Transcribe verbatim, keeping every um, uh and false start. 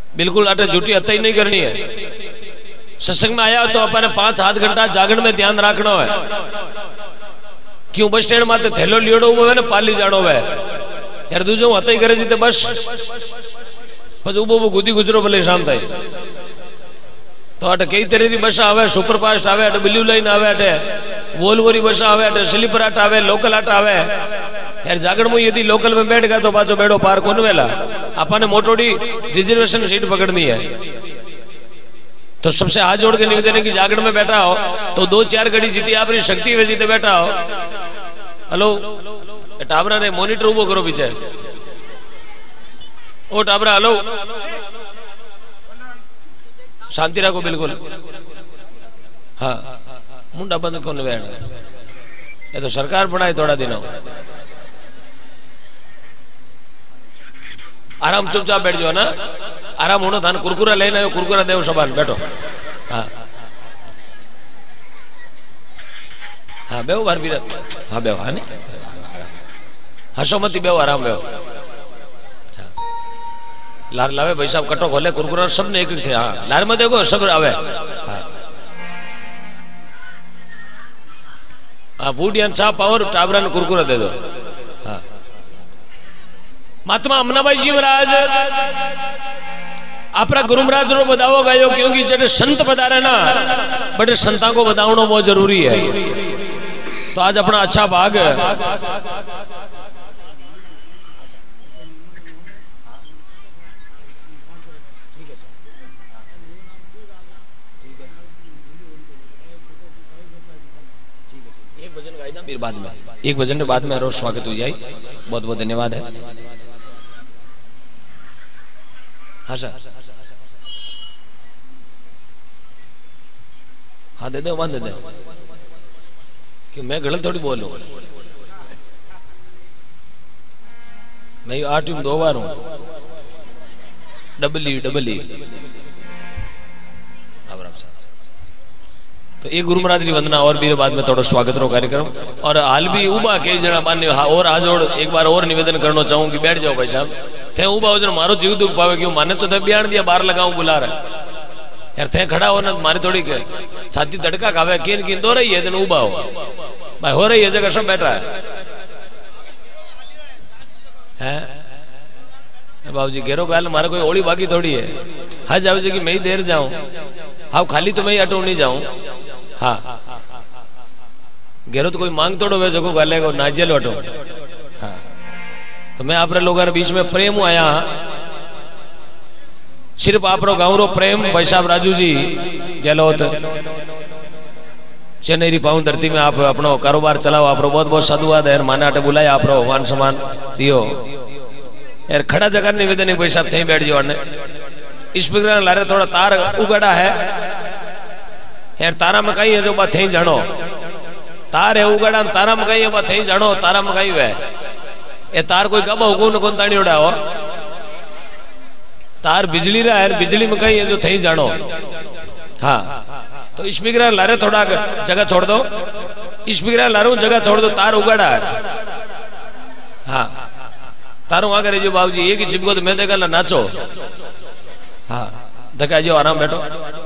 बिल्कुल अटे झूठी हत्या नहीं करनी है। सत्संग में आया तो अपन पांच आध घंटा जागरण में ध्यान रखना है। क्यों बस स्टैंड में थैलो लियोड़ो हुआ है ना पाली जानो है यार दूजो हत्या ही करे जी तो बस પછી ઉભો ઉભો ગુદી ગુજરો ભલે શામ થાય તો અટે કઈ તરેની બસ આવે સુપરફાસ્ટ આવે અટે બ્લુ લાઈન આવે અટે વોલ્વોરી બસ આવે અટે સ્લીપર આટ આવે લોકલ આટ આવે यार जागरण में यदि लोकल में बैठ गया तो पाचो बेड़ो पार कोन वेला आपने मोटोडी रिजर्वेशन सीट पकड़नी है। तो सबसे हाथ जोड़ के निवेदन है कि जागरण में बैठा हो तो दो चार घड़ी जीती आपकी शक्ति वे जीते बैठा हो। हेलो टाबरा ने मॉनिटर उभो करो पीछे ओ टाबरा हेलो शांति रखो बिल्कुल। हाँ मुंडा बंद कौन बैठ ये तो सरकार बनाए थोड़ा दिनों आराम चुपचाप बैठ जाओ ना आराम होना था कुरकुरा लेना है कुरकुरा देव सबान बैठो। हाँ हाँ बेव बार भी हाँ बेव हाँ नहीं हसो मती बेव आराम बेव लार लावे भाई साहब कटो खोले कुरकुरा सब ने एक एक थे। हाँ लार में देखो सब आवे। हाँ हाँ बूढ़िया चा पावर टाबरा ने कुरकुरा दे दो। हाँ महात्मा अमनाबाई जी महाराज आपरा गुरु महाराज रो बताओ गयो क्योंकि जटे संत बता ना बड़े संता को बताना बहुत जरूरी है। तो आज अपना अच्छा भाग एक भजन गाइदा फिर बाद में एक भजन के बाद में रोज स्वागत हो जाए। बहुत बहुत धन्यवाद है। हाँ सर हाँ दे दे वन दे दे कि मैं गलत थोड़ी बोलूं मैं आठ टीम दो बार हूं डबल ई डबल ई तो एक गुरु महाराज की वंदना और भी बाद में थोड़ा स्वागत रो कार्यक्रम और हाल भी उबा कई जना मान्य और आजोड़ एक बार और निवेदन करना चाहूं कि बैठ जाओ भाई साहब थे उबा हो मारो जीव दुख पावे क्यों माने तो थे बियान दिया बाहर लगाऊं बुला रहा यार थे खड़ा हो ना मारी थोड़ी के छाती धड़का खावे किन किन दो रही है तेन उबा हो भाई हो रही है जगह सब बैठा है हैं बाबू जी घेरो गाल मारे कोई ओली बाकी थोड़ी है। हाँ जाओ जी कि मैं ही देर जाऊं हाँ खाली तो मैं ही अटो नहीं जाऊं। हाँ घेरो तो कोई मांग तोड़ो वे जगो गाले को नाजियल अटो। हाँ तो मैं आप लोगों के बीच में प्रेम आया सिर्फ आप गाँव रो प्रेम भाई साहब राजू जी गहलोत चेन्नई री पावन धरती में आप अपनो कारोबार चलाओ आप बहुत बहुत साधुवाद है माने आटे बुलाए आप मान सम्मान दियो यार खड़ा जगह निवेदन भाई साहब थे बैठ जाओ इस प्रकार लारे थोड़ा तार उगड़ा है यार तारा में कहीं है जो बात थे जानो तार है उगड़ा तारा में कहीं है बात थे जानो तारा में कहीं है ये तार कोई कब हुकुम न कौन तानी उड़ा हो तार बिजली रहा है बिजली में कहीं है जो थे जानो। हाँ तो स्पीकर लारे थोड़ा जगह छोड़ दो स्पीकर लारू जगह छोड़ दो तार उगड़ा है। हाँ तारू आगे जो बाबू जी एक ही चिपको तो मैं देखा नाचो। हाँ देखा जो आराम बैठो।